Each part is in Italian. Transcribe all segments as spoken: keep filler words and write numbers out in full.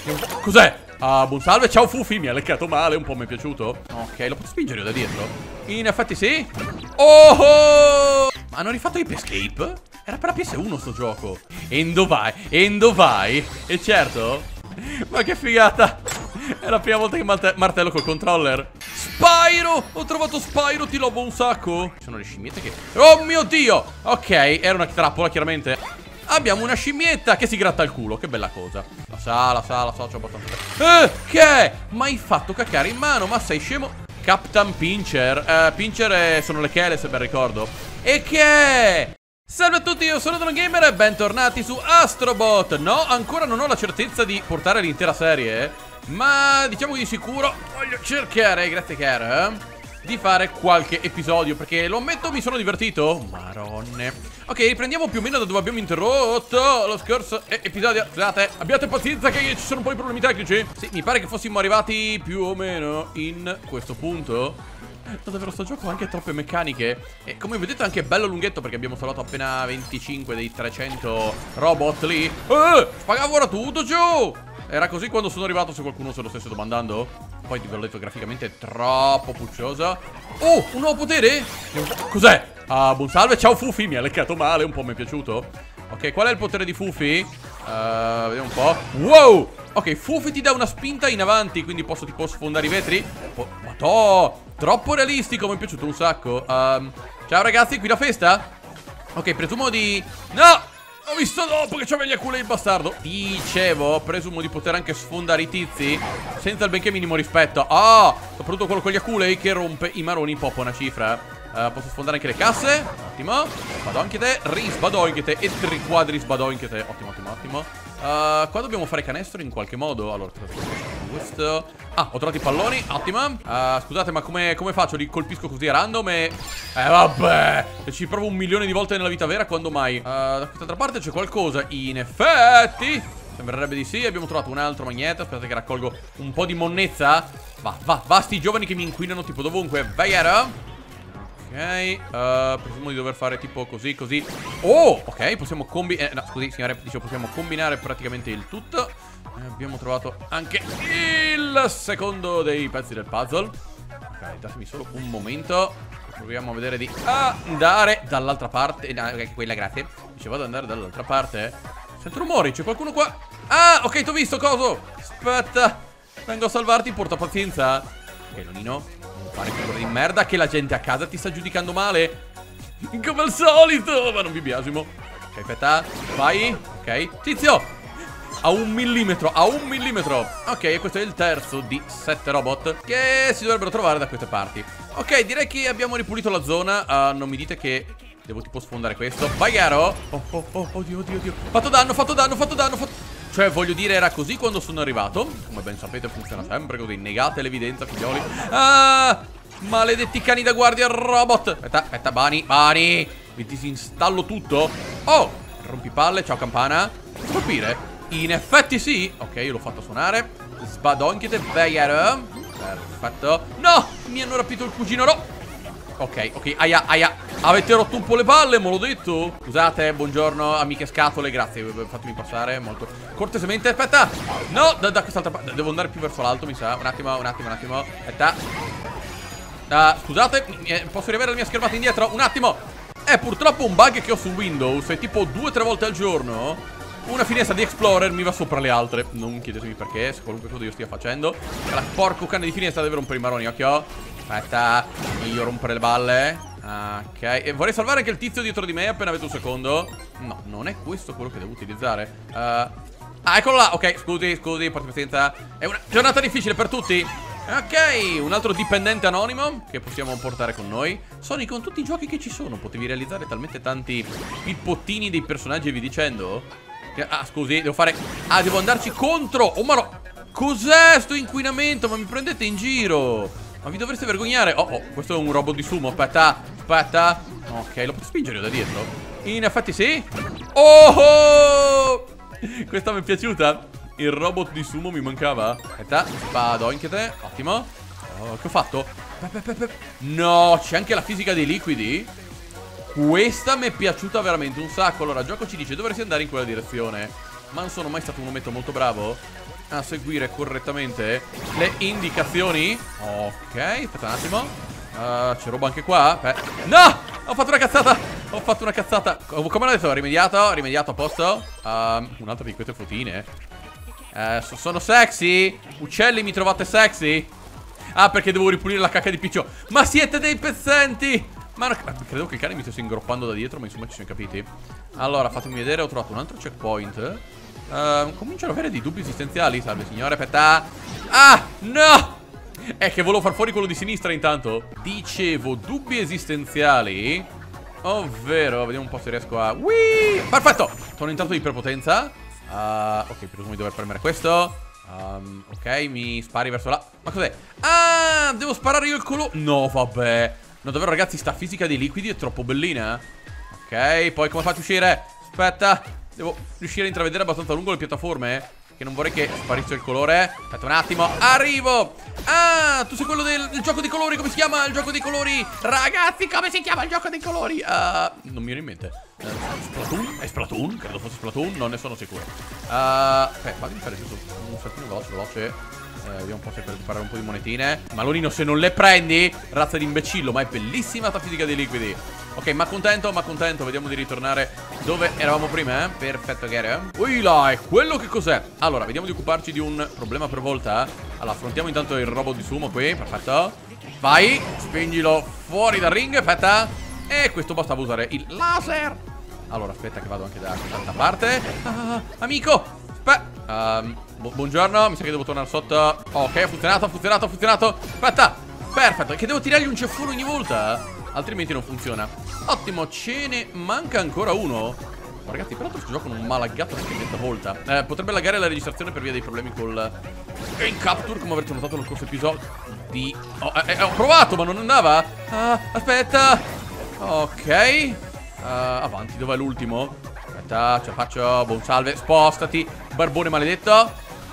Cos'è? Ah, buon salve, ciao Fufi, mi ha leccato male, un po' mi è piaciuto. Ok, lo posso spingere io da dietro? In effetti sì. Oh, oh! Ma hanno rifatto Ape Escape? Era per la P S uno sto gioco. Endo vai, Endo vai. E certo. Ma che figata. È la prima volta che marte martello col controller. Spyro! Ho trovato Spyro, ti lobo un sacco. Ci sono le scimmiette che... Oh mio Dio! Ok, era una trappola chiaramente. Abbiamo una scimmietta che si gratta il culo. Che bella cosa. La sa, la sa, la so, c'ho abbastanza. Eh, che? Ma hai fatto cacare in mano? Ma sei scemo? Captain Pincher. Eh, Pincher è... sono le chele, se ben ricordo. E che? Salve a tutti, io sono DroneGamer e bentornati su Astrobot. No, ancora non ho la certezza di portare l'intera serie, ma diciamo che di sicuro voglio cercare, grazie Care, eh, di fare qualche episodio, perché lo ammetto, mi sono divertito. Maronne. Ok, riprendiamo più o meno da dove abbiamo interrotto lo scorso episodio. Scusate, abbiate pazienza che ci sono un po' di problemi tecnici. Sì, mi pare che fossimo arrivati più o meno in questo punto. No, davvero sto gioco ha anche troppe meccaniche. E come vedete è anche bello lunghetto, perché abbiamo salvato appena venticinque dei trecento robot lì. Eh, spagavo ora tutto giù. Era così quando sono arrivato, se qualcuno se lo stesse domandando. Poi vi ho detto, graficamente è troppo pucciosa. Oh, un nuovo potere? Cos'è? Ah, buon salve, ciao Fufi, mi ha leccato male, un po' mi è piaciuto. Ok, qual è il potere di Fufi? Uh, vediamo un po'. Wow! Ok, Fufi ti dà una spinta in avanti, quindi posso tipo sfondare i vetri. Oh, ma to! Troppo realistico, mi è piaciuto un sacco. um, Ciao ragazzi, qui la festa? Ok, presumo di... No! Ho visto dopo che c'aveva gli aculei il bastardo. Dicevo, presumo di poter anche sfondare i tizi senza il benché minimo rispetto. Ah, soprattutto quello con gli aculei che rompe i maroni, poppa una cifra. Uh, posso sfondare anche le casse. Ottimo. Sbadonchete, risbadonchete e triquadri sbadonchete. Ottimo, ottimo, ottimo. uh, Qua dobbiamo fare canestro in qualche modo. Allora, questo. Ah, ho trovato i palloni, ottimo. uh, Scusate, ma come, come faccio? Li colpisco così a random e... Eh vabbè, se ci provo un milione di volte nella vita vera, quando mai? uh, Da quest'altra parte c'è qualcosa. In effetti sembrerebbe di sì. Abbiamo trovato un altro magneto. Aspetta che raccolgo un po' di monnezza. Va, va, va, sti giovani che mi inquinano tipo dovunque. Vai, era. Ok, uh, presumo di dover fare tipo così, così. Oh, ok, possiamo combinare. eh, No, scusi signore, dicevo possiamo combinare praticamente il tutto. eh, Abbiamo trovato anche il secondo dei pezzi del puzzle. Ok, datemi solo un momento. Proviamo a vedere di andare dall'altra parte. No, ok, quella, grazie. Dicevo ad andare dall'altra parte. Sento rumori, c'è qualcuno qua. Ah, ok, t'ho visto, coso. Aspetta, vengo a salvarti, porta pazienza. Ok, Nonino, fare figura di merda che la gente a casa ti sta giudicando male, come al solito. Ma non vi biasimo. Ok, aspetta, vai. Ok, tizio, a un millimetro, a un millimetro. Ok, e questo è il terzo di sette robot che si dovrebbero trovare da queste parti. Ok, direi che abbiamo ripulito la zona. uh, Non mi dite che devo tipo sfondare questo. Vai, Garo. Oh, oh, oh, oddio, oddio, oddio. Fatto danno, fatto danno, fatto danno, fatto... Cioè, voglio dire, era così quando sono arrivato. Come ben sapete funziona sempre così. Negate l'evidenza, figlioli. Ah, maledetti cani da guardia robot. Aspetta, aspetta, Bani, Bani, mi disinstallo tutto. Oh, rompipalle, ciao campana. Posso colpire? In effetti sì. Ok, io l'ho fatto suonare. Sbadonchite, vero. Perfetto. No, mi hanno rapito il cugino ro... Ok, ok, aia, aia. Avete rotto un po' le palle, me l'ho detto. Scusate, buongiorno, amiche scatole, grazie, fatemi passare molto cortesemente. Aspetta, no, da, da quest'altra parte. Devo andare più verso l'alto, mi sa. Un attimo, un attimo, un attimo. Aspetta. uh, Scusate, posso riavere la mia schermata indietro? Un attimo. È purtroppo un bug che ho su Windows. E tipo due o tre volte al giorno una finestra di Explorer mi va sopra le altre. Non chiedetemi perché, se qualunque cosa io stia facendo. La porco cane di finestra deve rompere i maroni, occhio. Aspetta, io rompere le balle. Ok, e vorrei salvare anche il tizio dietro di me. Appena avete un secondo. No, non è questo quello che devo utilizzare. uh, Ah, eccolo là. Ok, scusi, scusi, porti pazienza. È una giornata difficile per tutti. Ok, un altro dipendente anonimo che possiamo portare con noi. Sony, con tutti i giochi che ci sono potevi realizzare talmente tanti pippottini dei personaggi e vi dicendo. Ah, scusi, devo fare... Ah, devo andarci contro. Oh, ma no. Cos'è sto inquinamento? Ma mi prendete in giro? Ma vi dovreste vergognare. Oh, oh, questo è un robot di sumo. Aspetta, aspetta. Ok, lo posso spingere io da dietro? In effetti sì. Oh, oh! Questa mi è piaciuta. Il robot di sumo mi mancava. Aspetta, sbadonchete. Ottimo. Oh, che ho fatto? No, c'è anche la fisica dei liquidi. Questa mi è piaciuta veramente un sacco. Allora, il gioco ci dice dovresti andare in quella direzione, ma non sono mai stato un ometto molto bravo. a seguire correttamente le indicazioni. Ok, aspetta un attimo. uh, C'è roba anche qua. Beh. No! Ho fatto una cazzata. Ho fatto una cazzata. Come l'ho detto? Rimediato, rimediato a posto. um, Un'altra di queste fotine. uh, so Sono sexy? Uccelli, mi trovate sexy? Ah, perché devo ripulire la cacca di piccio. Ma siete dei pezzenti! Ma no, credo che il cane mi stesse ingroppando da dietro, ma insomma ci siamo capiti. Allora, fatemi vedere, ho trovato un altro checkpoint. uh, Comincio ad avere dei dubbi esistenziali. Salve signore, aspetta. Ah, no! È che volevo far fuori quello di sinistra intanto. Dicevo, dubbi esistenziali. Ovvero, vediamo un po' se riesco a... Whee! Perfetto! Sono intanto di iperpotenza. uh, Ok, presumo di dover premere questo. um, Ok, mi spari verso là. Ma cos'è? Ah, devo sparare io il colore. No, vabbè. No, davvero ragazzi, sta fisica dei liquidi è troppo bellina. Ok, poi come faccio a uscire? Aspetta, devo riuscire a intravedere abbastanza lungo le piattaforme, che non vorrei che sparisse il colore. Aspetta un attimo, arrivo. Ah, tu sei quello del, del gioco dei colori. Come si chiama il gioco dei colori? Ragazzi, come si chiama il gioco dei colori? Uh, non mi viene in mente. uh, Splatoon? È Splatoon? Credo fosse Splatoon, non ne sono sicuro. uh, Aspetta, fammi fare giusto un saltino veloce, veloce. Eh, vediamo un po' se per riparare un po' di monetine. Malonino, se non le prendi, razza di imbecillo. Ma è bellissima la fisica dei liquidi. Ok, ma contento, ma contento. Vediamo di ritornare dove eravamo prima, eh? Perfetto, Gary. Ui là, e quello che cos'è? Allora, vediamo di occuparci di un problema per volta. Allora, affrontiamo intanto il robot di sumo qui. Perfetto. Vai, spingilo fuori dal ring. Aspetta. E questo bastava usare il laser. Allora, aspetta che vado anche da quest'altra parte. Ah, amico. Aspetta. Um, bu buongiorno, mi sa che devo tornare sotto. Ok, ha funzionato, ha funzionato, ha funzionato. Aspetta, perfetto, che devo tirargli un ceffone ogni volta, altrimenti non funziona. Ottimo, ce ne manca ancora uno. Ma ragazzi, peraltro questo gioco non mi ha laggato neanche questa volta. eh, Potrebbe laggare la registrazione per via dei problemi col Game Capture, come avrete notato nel corso episodio di... oh, eh, eh, ho provato, ma non andava. ah, Aspetta. Ok, uh, avanti, dov'è l'ultimo? Aspetta, ce la faccio, buon salve, spostati, barbone maledetto.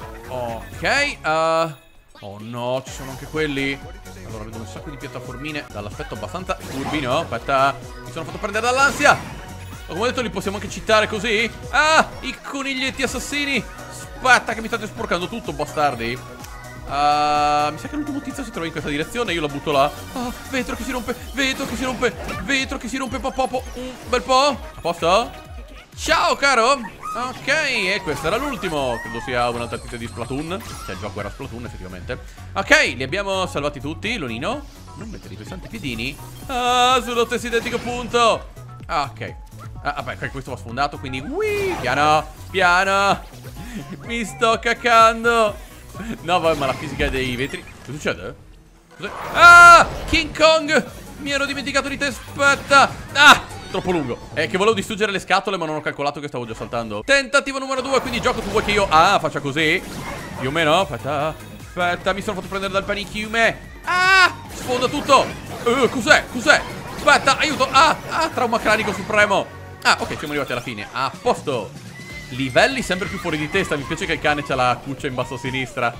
Ok, uh, oh no, ci sono anche quelli. Allora, vedo un sacco di piattaformine dall'aspetto abbastanza urbino. Aspetta, mi sono fatto prendere dall'ansia. Ma come ho detto, li possiamo anche citare così. Ah, i coniglietti assassini. Aspetta che mi state sporcando tutto, bastardi. uh, Mi sa che l'ultimo tizio si trova in questa direzione. Io la butto là. Ah, vetro che si rompe, vetro che si rompe, vetro che si rompe po' po' po'. Un bel po'. A posto? Ciao caro. Ok, e questo era l'ultimo. Credo sia un'altra tizia di Splatoon. Cioè il gioco era Splatoon effettivamente. Ok, li abbiamo salvati tutti. Lonino, non mettere i tuoi santi piedini. Ah, sullo stesso identico punto. Ah, ok. Ah, vabbè, questo va sfondato, quindi ui, piano, piano. Mi sto cacando. No, vabbè, ma la fisica dei vetri. Che succede? Cos'è? Ah, King Kong. Mi ero dimenticato di te, aspetta. Ah, troppo lungo. È che volevo distruggere le scatole, ma non ho calcolato che stavo già saltando. Tentativo numero due, quindi gioco, tu vuoi che io... Ah, faccia così? Più o meno, aspetta. Aspetta, mi sono fatto prendere dal panichiume. Ah, sfonda tutto. uh, Cos'è? Cos'è? Aspetta, aiuto. Ah, ah, trauma cranico supremo. Ah, ok, siamo arrivati alla fine. A posto. Livelli sempre più fuori di testa. Mi piace che il cane c'ha la cuccia in basso a sinistra.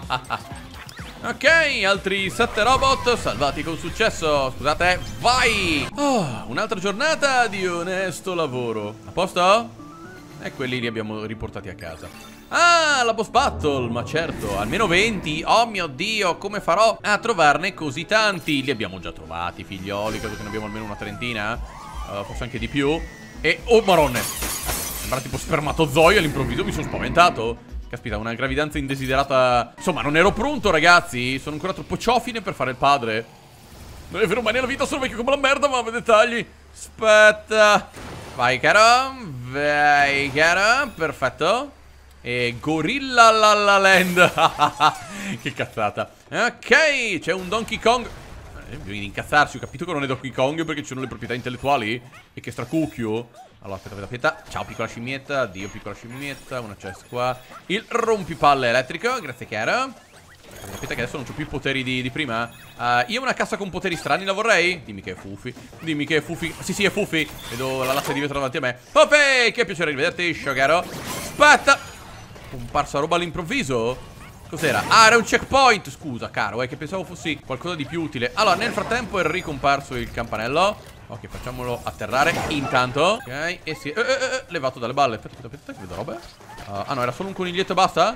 Ok, altri sette robot salvati con successo. Scusate, vai. Oh, un'altra giornata di onesto lavoro. A posto? E quelli li abbiamo riportati a casa. Ah, la boss battle, ma certo, almeno venti. Oh mio Dio, come farò a trovarne così tanti? Li abbiamo già trovati, figlioli. Credo che ne abbiamo almeno una trentina, uh, forse anche di più. E, oh maronne, sembra tipo spermatozoi. All'improvviso mi sono spaventato. Caspita, una gravidanza indesiderata. Insomma, non ero pronto, ragazzi. Sono ancora troppo ciofine per fare il padre. Non è vero, ma nella vita sono vecchio come la merda, ma dettagli. Aspetta. Vai, caro. Vai, caro. Perfetto. E Gorilla la la land. Che cazzata. Ok, c'è un Donkey Kong. eh, Bisogna incazzarsi. Ho capito che non è Donkey Kong perché ci sono le proprietà intellettuali. E che stracucchio. Allora, aspetta, aspetta, aspetta. Ciao, piccola scimmietta. Addio, piccola scimmietta. Una chest qua. Il rompipalle elettrico. Grazie, caro. Aspetta che adesso non c'ho più i poteri di, di prima. uh, Io una cassa con poteri strani la vorrei. Dimmi che è Fufi. Dimmi che è Fufi. Sì, sì, è Fufi. Vedo la lassa di vetro davanti a me. Fufi, che piacere rivederti, caro. Aspetta. Comparsa roba all'improvviso. Cos'era? Ah, era un checkpoint. Scusa, caro, è che pensavo fossi qualcosa di più utile. Allora, nel frattempo è ricomparso il campanello. Ok, facciamolo atterrare intanto. Ok, e si è eh, eh, eh, levato dalle balle. Aspetta, aspetta, aspetta, che vedo roba. uh, Ah no, era solo un coniglietto e basta?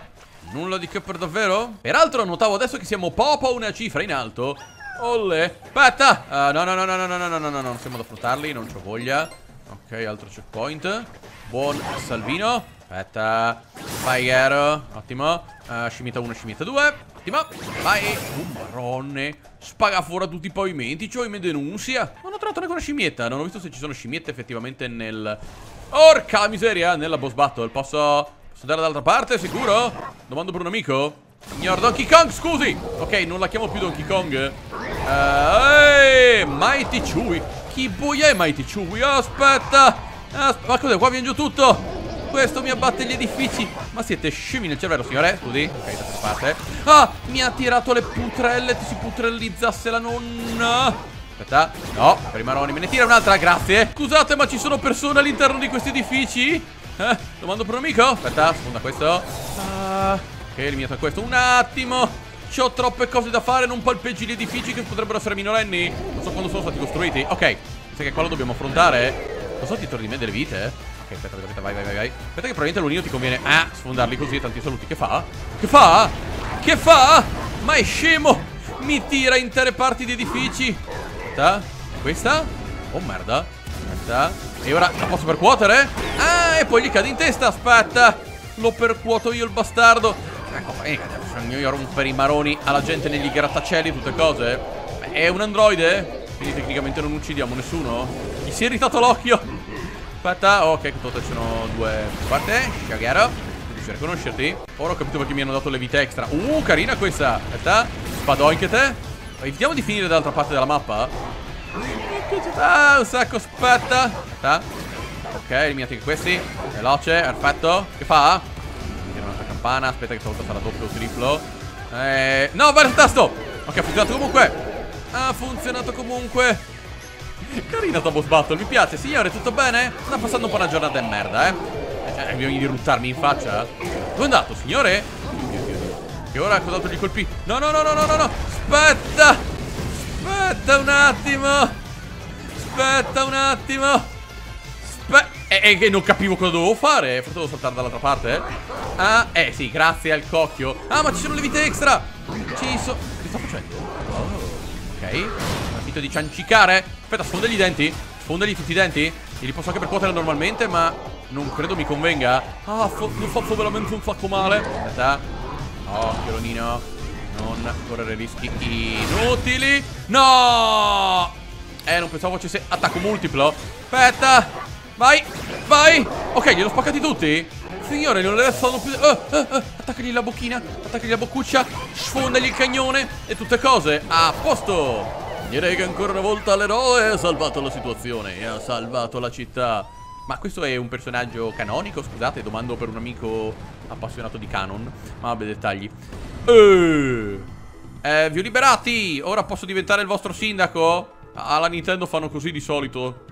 Nulla di che per davvero? Peraltro notavo adesso che siamo proprio una cifra in alto. Olle. Aspetta. uh, No no no no no no no no no no Non stiamo ad affrontarli, non c'ho voglia. Ok, altro checkpoint. Buon Salvino. Aspetta. Vai Gero. Ottimo. uh, Scimmietta uno, scimmietta due. Ottimo. Vai. Oh marronne. Spaga fuori tutti i pavimenti. Cioè mi denunzia. Non ho trovato neanche una scimmietta. Non ho visto se ci sono scimmiette effettivamente nel... Orca la miseria. Nella boss battle. Posso... Posso andare dall'altra parte? Sicuro? Domando per un amico. Signor Donkey Kong, scusi. Ok, non la chiamo più Donkey Kong. uh, Ehi, Mighty Chewie. Chi boia è Mighty Chewie? Aspetta. Aspetta. Ma cos'è? Qua viene giù tutto. Questo mi abbatte gli edifici. Ma siete scemi nel cervello, signore? Scusi. Ok, da questa parte. Ah, mi ha tirato le putrelle. Ti si putrellizzasse la nonna. Aspetta. No, per i maroni. Me ne tira un'altra, grazie. Scusate, ma ci sono persone all'interno di questi edifici? Eh, domando per un amico. Aspetta, sfonda questo. Ah, ok, eliminato questo. Un attimo. C'ho troppe cose da fare. Non palpeggi gli edifici che potrebbero essere minorenni. Non so quando sono stati costruiti. Ok, sai che qua lo dobbiamo affrontare. Non so ti torni me delle vite. Ok, aspetta, aspetta, vai, vai, vai, vai. Aspetta che probabilmente l'unino ti conviene ah, sfondarli così, tanti saluti. Che fa? Che fa? Che fa? Ma è scemo. Mi tira intere parti di edifici. Aspetta. Questa? Oh merda. Aspetta. E ora la posso percuotere? Ah, e poi gli cade in testa. Aspetta. Lo percuoto io il bastardo. Ecco, bisogna io rompere i maroni alla gente negli grattacieli, tutte cose. È un androide? Quindi tecnicamente non uccidiamo nessuno. Gli si è irritato l'occhio. Aspetta, ok, tutto ci sono due parte. Caghiero. Riesci a riconoscerti? Ora ho capito perché mi hanno dato le vite extra. Uh, carina questa. Aspetta. Spadoinche te. Evitiamo di finire dall'altra parte della mappa. Ah, un sacco, aspetta. Aspetta. Ok, eliminati anche questi. Veloce, perfetto. Che fa? Tira un'altra campana. Aspetta che stavolta sarà doppio o triplo. Eh, no, vai al tasto. Ok, ha funzionato comunque. Ha funzionato comunque. Carina sta boss battle, mi piace. Signore, tutto bene? Sta passando un po' una giornata di merda, eh Hai bisogno di ruttarmi in faccia? Dove è andato, signore? Che ora cos'altro gli colpì? No, no, no, no, no, no, no. Aspetta. Aspetta un attimo. Aspetta un attimo. Aspetta. E che non capivo cosa dovevo fare. Forse devo saltare dall'altra parte. Ah, eh sì, grazie al cocchio. Ah, ma ci sono le vite extra. Ci sono... Che sto facendo? Oh, ok. Finito di ciancicare. Aspetta, sfondagli i denti. Sfondagli tutti i denti. Li posso anche percuotere normalmente, ma non credo mi convenga. Ah, mi faccio veramente un sacco male. Aspetta. Occhio, Ronino. Non correre rischi inutili. No! Eh, non pensavo facesse attacco multiplo. Aspetta. Vai, vai. Ok, gliel'ho spaccati tutti. Signore, non ne restano più. uh, uh, uh, Attaccagli la bocchina. Attaccagli la boccuccia. Sfondagli il cagnone. E tutte cose. A posto. Direi che ancora una volta l'eroe ha salvato la situazione. E ha salvato la città. Ma questo è un personaggio canonico? Scusate, domando per un amico appassionato di canon. Ma vabbè, dettagli. Eh, eh, vi ho liberati. Ora posso diventare il vostro sindaco? Alla Nintendo fanno così di solito.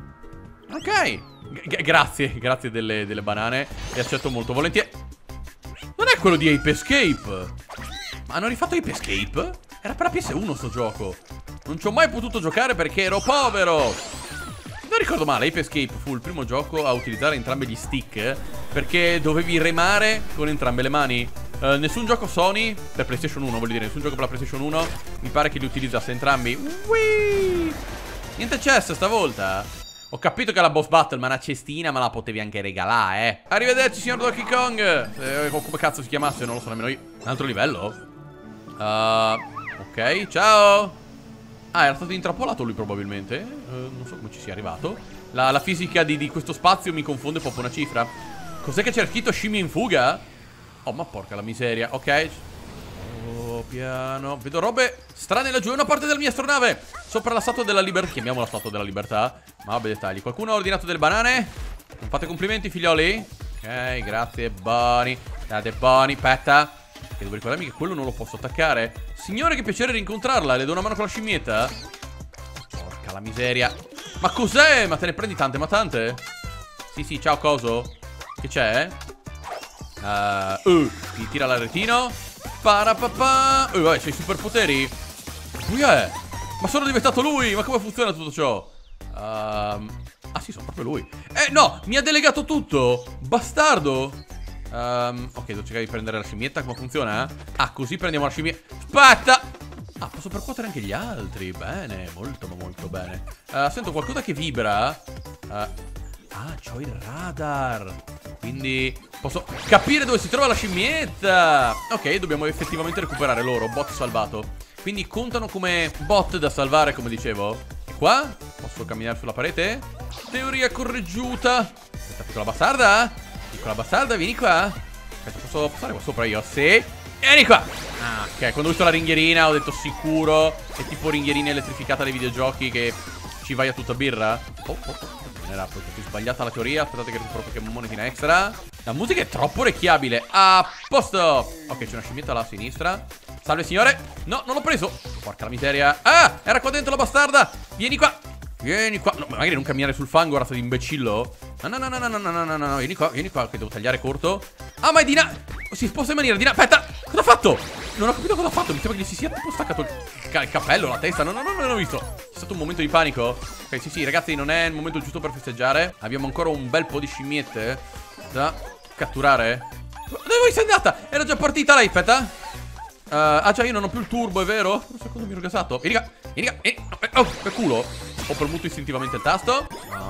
Ok. G grazie, grazie delle, delle banane. Le accetto molto volentieri. Non è quello di Ape Escape? Ma hanno rifatto Ape Escape? Era per la P S uno sto gioco. Non ci ho mai potuto giocare perché ero povero. Se non ricordo male, Ape Escape fu il primo gioco a utilizzare entrambi gli stick, perché dovevi remare con entrambe le mani. uh, Nessun gioco Sony per PlayStation uno, voglio dire, nessun gioco per la PlayStation uno mi pare che li utilizzasse entrambi. Whee! Niente chest stavolta. Ho capito che la boss battle, ma una cestina me la potevi anche regalare, eh. Arrivederci, signor Donkey Kong. eh, Come cazzo si chiamasse, non lo so nemmeno io. Un altro livello? uh, Ok, ciao. Ah, era stato intrappolato lui probabilmente. uh, Non so come ci sia arrivato. La, la fisica di, di questo spazio mi confonde proprio una cifra. Cos'è che c'era scritto? Scimmia in fuga? Oh, ma porca la miseria. Ok. Oh, piano. Vedo robe strane laggiù. È una parte della mia astronave. Sopra la statua della libertà. Chiamiamola statua della libertà. Ma vabbè, dettagli. Qualcuno ha ordinato delle banane? Non fate complimenti, figlioli? Ok, grazie, buoni. Date buoni. Aspetta, che devo ricordarmi che quello non lo posso attaccare. Signore, che piacere rincontrarla. Le do una mano con la scimmietta? Porca la miseria. Ma cos'è? Ma te ne prendi tante, ma tante? Sì, sì, ciao, coso. Che c'è? Uh, uh, mi tira l'aretino. Parapapà. Uh, vabbè, c'hai i superpoteri. Lui è? Ma sono diventato lui. Ma come funziona tutto ciò? Uh, ah sì, sono proprio lui. Eh no, mi ha delegato tutto. Bastardo. um, Ok, devo cercare di prendere la scimmietta. Come funziona? Ah, così prendiamo la scimmietta. Aspetta! Ah, posso percuotere anche gli altri. Bene, molto ma molto bene. uh, Sento qualcosa che vibra. uh, Ah, c'ho il radar. Quindi posso capire dove si trova la scimmietta. Ok, dobbiamo effettivamente recuperare loro. Bot salvato. Quindi contano come bot da salvare, come dicevo. E qua? Posso camminare sulla parete? Teoria correggiuta. Questa piccola bastarda. Piccola bastarda, vieni qua. Aspetta, posso passare qua sopra io? Sì. Vieni qua. Ah, ok, quando ho visto la ringhierina ho detto sicuro. È tipo ringhierina elettrificata dei videogiochi che ci vai a tutta birra. Oh, oh, oh. Era proprio sbagliata la teoria. Aspettate che recupero qualche monetina extra. La musica è troppo orecchiabile. A posto. Ok, c'è una scimmietta là a sinistra. Salve signore. No, non l'ho preso. Porca la miseria. Ah, era qua dentro la bastarda. Vieni qua. Vieni qua. No, magari non camminare sul fango, razza di imbecillo. No, no, no, no, no, no, no, no, no. Vieni qua, vieni qua, che devo tagliare corto. Ah, ma è Dina. Si sposta in maniera Dina. Aspetta. Cosa ha fatto? Non ho capito cosa ha fatto. Mi sembra che gli si sia tipo staccato il, ca il cappello, la testa. No, no, no, non l'ho visto. C'è stato un momento di panico. Ok, sì, sì, ragazzi, non è il momento giusto per festeggiare. Abbiamo ancora un bel po' di scimmiette da catturare. Dove sei andata? Era già partita lei, aspetta. Uh, ah già, io non ho più il turbo, è vero? Non so cosa mi ero gasato. Vieni qua, vieni qua, vieni. Oh, per culo. Ho premuto istintivamente il tasto.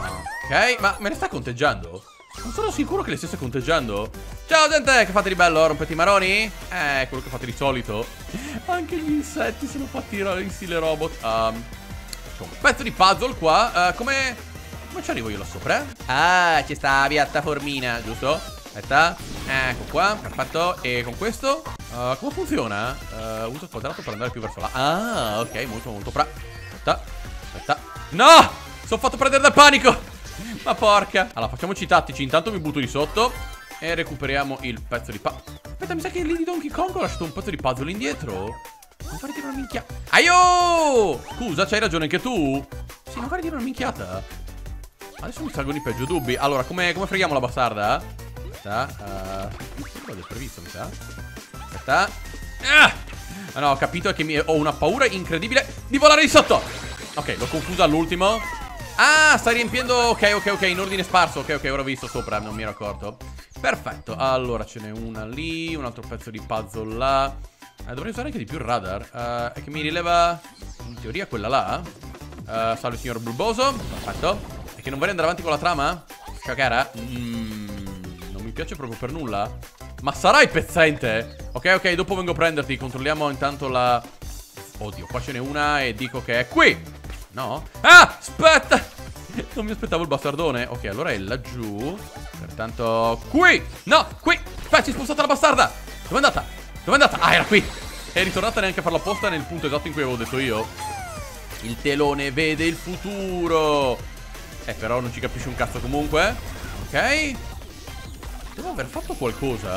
Ok, ma me ne sta conteggiando? Non sono sicuro che le stesse conteggiando. Ciao gente, che fate di bello? Rompete i maroni? Eh, quello che fate di solito. Anche gli insetti sono fatti in stile robot. um, Un pezzo di puzzle qua. uh, Come Come ci arrivo io là sopra? Ah, c'è sta piattaformina, giusto? Aspetta. Ecco qua, perfetto. E con questo uh, come funziona? Uh, uso il quadrato per andare più verso là. Ah, ok, molto molto bra. Aspetta, aspetta. No! Sono fatto prendere dal panico. Ma porca. Allora, facciamoci i tattici. Intanto mi butto di sotto e recuperiamo il pezzo di puzzle. Aspetta, mi sa che lì di Donkey Kong ho lasciato un pezzo di puzzle indietro. Non fare dire una minchia. Aio! Scusa, c'hai ragione anche tu? Sì, non fare dire una minchiata. Adesso mi salgono i peggio dubbi. Allora, come, come freghiamo la bastarda? Aspetta, uh, l'ho previsto, mi sa. Aspetta. Ah! Ah no, ho capito che mi, ho una paura incredibile di volare di sotto. Ok, l'ho confusa all'ultimo. Ah, stai riempiendo. Ok, ok, ok, in ordine sparso. Ok, ok, ora ho visto sopra, non mi ero accorto. Perfetto, allora ce n'è una lì. Un altro pezzo di puzzle là. eh, Dovrei usare anche di più il radar. uh, È che mi rileva in teoria quella là. uh, Salve signor Bulboso. Perfetto. E che non vorrei andare avanti con la trama? Ciao cara. Mmm, non mi piace proprio per nulla. Ma sarai pezzente? Ok, ok, dopo vengo a prenderti. Controlliamo intanto la... Oddio, qua ce n'è una e dico che è qui. No? Ah, aspetta. Non mi aspettavo il bastardone. Ok, allora è laggiù. Pertanto, qui. No, qui. Aspetta, si è spostata la bastarda. Dove è andata? Dove è andata? Ah, era qui. È ritornata neanche a farla apposta nel punto esatto in cui avevo detto io. Il telone vede il futuro. Eh, però non ci capisce un cazzo comunque. Ok. Devo aver fatto qualcosa.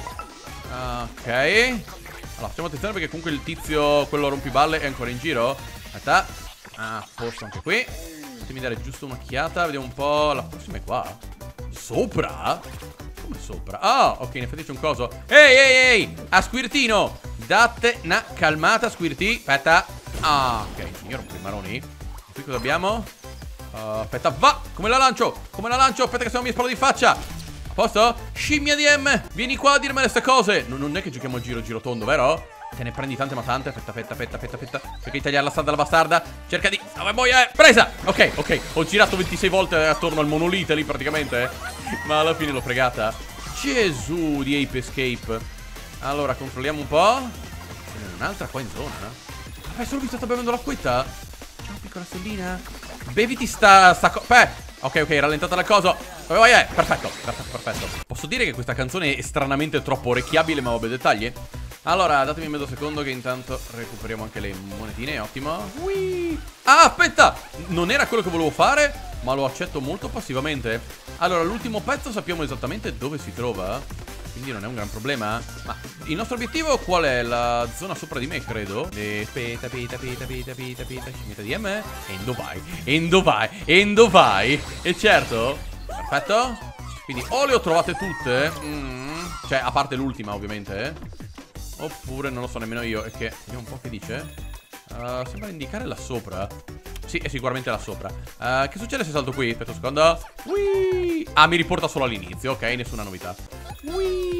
Ok. Allora, facciamo attenzione perché comunque il tizio, quello rompiballe, è ancora in giro. Aspetta. Ah, posto anche qui. Fatemi dare giusto un'occhiata. Vediamo un po'. La prossima è qua. Sopra? Come sopra? Ah, ok, in effetti c'è un coso. Ehi, ehi, ehi. A Squirtino. Date una calmata, Squirty. Aspetta. Ah, ok, signor rompimaroni. Qui cosa abbiamo? Uh, aspetta, va. Come la lancio? Come la lancio? Aspetta che se no mi esplode di faccia. A posto? Scimmia D M, vieni qua a dirmi queste cose. No, non è che giochiamo a giro giro tondo, vero? Te ne prendi tante ma tante. Aspetta, aspetta, aspetta, aspetta, aspetta. Cerca di tagliare la strada alla bastarda. Cerca di... Dove boia è? Presa! Ok, ok. Ho girato ventisei volte attorno al monolite lì praticamente. Ma alla fine l'ho fregata. Gesù di Ape Escape. Allora, controlliamo un po'. Ce n'è un'altra qua in zona. Vabbè, solo visto sta bevendo l'acquetta. Ciao piccola stellina. Beviti sta... sta co... Beh. Ok, ok, rallentata la cosa. Dove vai? Eh, perfetto, perfetto, perfetto. Posso dire che questa canzone è stranamente troppo orecchiabile, ma vabbè, dettagli. Allora, datemi mezzo secondo che intanto recuperiamo anche le monetine, ottimo. Ui. Ah, aspetta! Non era quello che volevo fare, ma lo accetto molto passivamente. Allora, l'ultimo pezzo sappiamo esattamente dove si trova, quindi non è un gran problema. Ma il nostro obiettivo qual è? La zona sopra di me, credo. E peta, peta, peta, peta, peta, peta, scimmietta di M. E dove vai? E dove vai? E dove vai? E certo. Perfetto. Quindi o le ho trovate tutte, mm. Cioè, a parte l'ultima, ovviamente, eh. Oppure non lo so nemmeno io. E che, vediamo un po' che dice. uh, Sembra indicare là sopra. Sì, è sicuramente là sopra. uh, Che succede se salto qui? Aspetta un secondo. Whee! Ah, mi riporta solo all'inizio, ok, nessuna novità. Whee!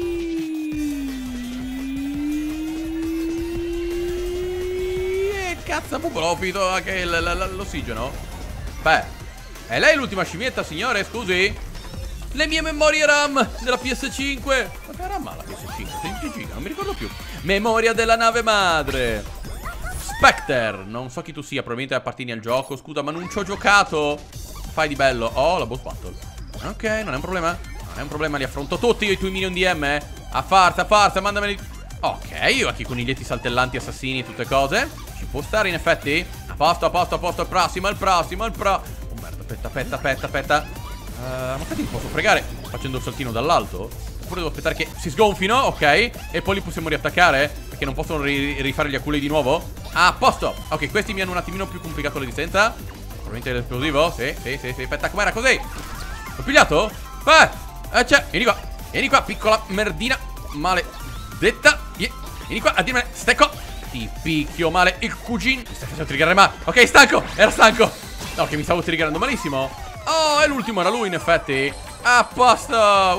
cazzo, proprio ho finito anche l'ossigeno. Beh, è lei l'ultima scimmietta, signore, scusi? Le mie memorie RAM della P S cinque. Quanta RAM ha la P S cinque? sedici giga, non mi ricordo più. Memoria della nave madre. Spectre, non so chi tu sia, probabilmente appartieni al gioco. Scusa, ma non ci ho giocato. Fai di bello. Oh, la boss battle. Ok, non è un problema. Non è un problema, li affronto tutti io i tuoi minion D M. Eh? A forza, a forza, mandameli. Ok, io anche i coniglietti saltellanti, assassini e tutte cose. Ci può stare in effetti. A posto, a posto, a posto, il prossimo, il prossimo, il pro. Oh merda, aspetta, aspetta, aspetta, aspetta. Uh, ma infatti li posso fregare facendo il saltino dall'alto? Oppure devo aspettare che si sgonfino, ok? E poi li possiamo riattaccare? Perché non possono ri rifare gli aculei di nuovo? Ah, a posto. Ok, questi mi hanno un attimino più complicato la distanza. Probabilmente l'esplosivo. Sì, sì, sì, sì. Aspetta, com'era così? L'ho pigliato? Eh, eh, c'è. Vieni qua. Vieni qua, piccola merdina maledetta. Vieni qua a dirmene. Stecco. Ti picchio male il cugino. Mi stai facendo triggerare male. Ok, stanco. Era stanco. No, che mi stavo triggerando malissimo. Oh, e l'ultimo era lui in effetti. A posto.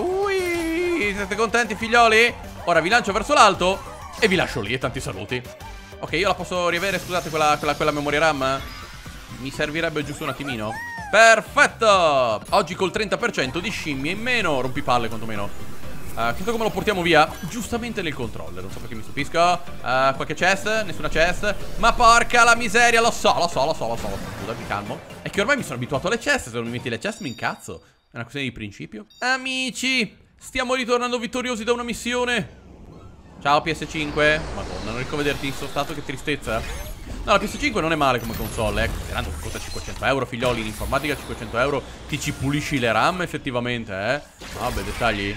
Ui, siete contenti figlioli? Ora vi lancio verso l'alto e vi lascio lì e tanti saluti. Ok, io la posso riavere, scusate, quella, quella, quella memoria RAM? Mi servirebbe giusto un attimino. Perfetto. Oggi col trenta per cento di scimmie in meno. Rompipalle quantomeno. Uh, chiedo come lo portiamo via. Giustamente nel controller. Non so perché mi stupisco. uh, Qualche chest? Nessuna chest. Ma porca la miseria. Lo so, lo so, lo so, lo so. Scusa, mi calmo. È che ormai mi sono abituato alle chest. Se non mi metti le chest mi incazzo. È una questione di principio. Amici, stiamo ritornando vittoriosi da una missione. Ciao P S cinque. Madonna, non riesco a vederti in sto stato, che tristezza. No, la P S cinque non è male come console, eh. Considerando che costa cinquecento euro, figlioli. In informatica cinquecento euro ti ci pulisci le RAM effettivamente, eh. Vabbè, dettagli.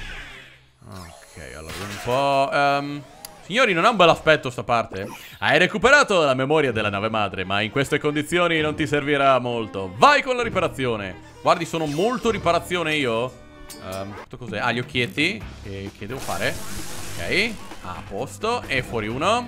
Ok, allora un po'. Um, signori, non ha un bel aspetto sta parte. Hai recuperato la memoria della nave madre, ma in queste condizioni non ti servirà molto. Vai con la riparazione. Guardi, sono molto riparazione io. um, Cos'è? Ah, gli occhietti. Che, che devo fare? Ok, a posto. E fuori uno.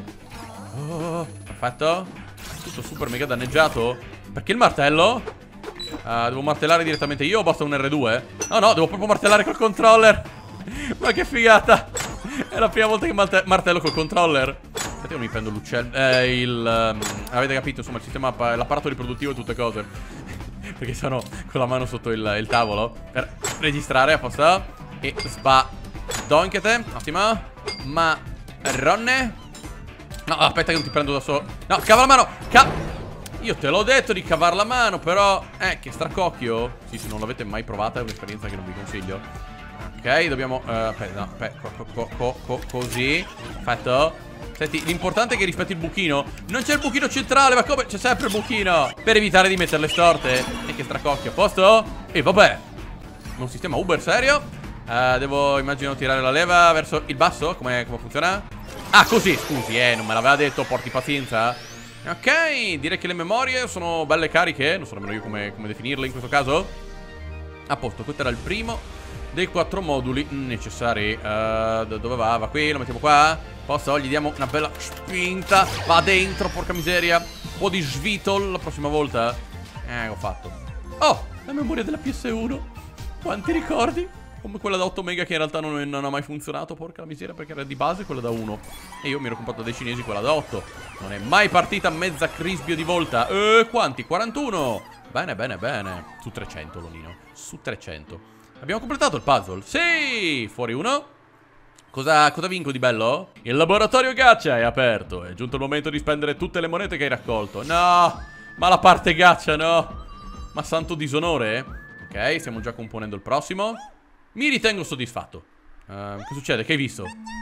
Oh, perfetto. Tutto super mega danneggiato. Perché il martello? Uh, devo martellare direttamente io o basta un R due? No, no, devo proprio martellare col controller. Ma che figata. È la prima volta che martello col controller. Aspetta, io mi prendo l'uccello. Eh, il um, avete capito, insomma, il sistema, l'apparato riproduttivo e tutte cose. Perché sono con la mano sotto il, il tavolo per registrare, a posto. E sba donkete, ottimo. Ma Ronne. No, aspetta che non ti prendo da solo. No, cava la mano. Ca Io te l'ho detto di cavare la mano, però eh, che stracocchio. Sì, se non l'avete mai provata è un'esperienza che non vi consiglio. Ok, dobbiamo uh, aspetta, no, aspetta, co, co, co, co, così. Perfetto. Senti, l'importante è che rispetti il buchino. Non c'è il buchino centrale, ma come? C'è sempre il buchino. Per evitare di mettere le storte. E che stracocchio, a posto? E vabbè, un sistema Uber serio. uh, Devo, immagino, tirare la leva verso il basso. Come, come funziona? Ah, così, scusi, eh, non me l'aveva detto, porti pazienza. Ok, direi che le memorie sono belle cariche. Non so nemmeno io come, come definirle in questo caso. A posto, questo era il primo dei quattro moduli necessari. uh, Dove va? Va qui, lo mettiamo qua. Posso? Gli diamo una bella spinta. Va dentro, porca miseria. Un po' di svitol la prossima volta. Eh, ho fatto. Oh, la memoria della P S uno. Quanti ricordi? Come quella da otto mega che in realtà non, non ha mai funzionato. Porca la miseria, perché era di base quella da uno. E io mi ero comprato dai cinesi quella da otto. Non è mai partita mezza crispio di volta. Eh, quanti? quarantuno. Bene, bene, bene. Su trecento, Lonino. Su trecento. Abbiamo completato il puzzle. Sì, fuori uno. Cosa, cosa vinco di bello? Il laboratorio gacha è aperto. È giunto il momento di spendere tutte le monete che hai raccolto. No, ma la parte gacha no. Ma santo disonore. Ok, stiamo già componendo il prossimo. Mi ritengo soddisfatto. uh, Che succede? Che hai visto?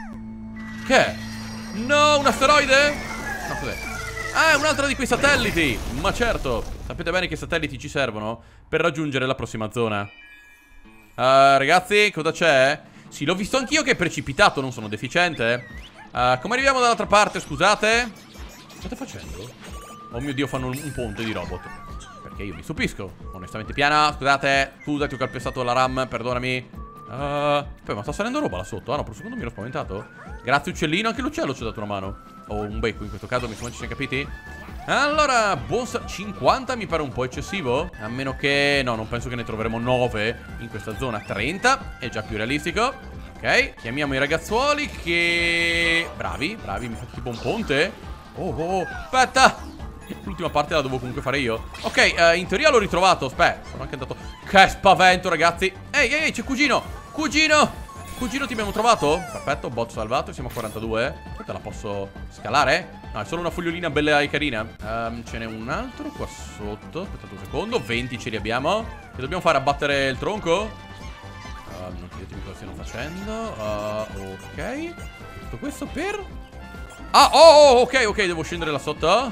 Che è? No, un asteroide? No, cos'è? Ah, è un'altra di quei satelliti. Ma certo, sapete bene che i satelliti ci servono per raggiungere la prossima zona. Uh, ragazzi, cosa c'è? Sì, l'ho visto anch'io che è precipitato, non sono deficiente. uh, Come arriviamo dall'altra parte, scusate? Cosa state facendo? Oh mio Dio, fanno un, un ponte di robot. Perché io mi stupisco. Onestamente piana, scusate. Scusa, ti ho calpestato la RAM, perdonami. uh, Poi, ma sta salendo roba là sotto. Ah no, per un secondo mi ero spaventato. Grazie uccellino, anche l'uccello ci ha dato una mano. O un becco in questo caso, mi sono ci siamo capiti. Allora, buon cinquanta mi pare un po' eccessivo. A meno che... no, non penso che ne troveremo nove in questa zona. Trenta è già più realistico. Ok, chiamiamo i ragazzuoli che... bravi, bravi, mi fate tipo un ponte. Oh, oh, aspetta. L'ultima parte la devo comunque fare io. Ok, eh, in teoria l'ho ritrovato. Aspetta, sono anche andato. Che spavento, ragazzi. Ehi, ehi, c'è cugino. Cugino. Cugino, ti abbiamo trovato? Perfetto, bot salvato. Siamo a quarantadue. Aspetta, la posso scalare? No, è solo una fogliolina bella e carina. um, Ce n'è un altro qua sotto. Aspettate un secondo, venti ce li abbiamo. Che dobbiamo fare? Abbattere il tronco? Uh, non chiedetemi cosa stiano facendo. uh, Ok. Tutto questo per... Ah, oh, oh, ok, ok, devo scendere là sotto. uh,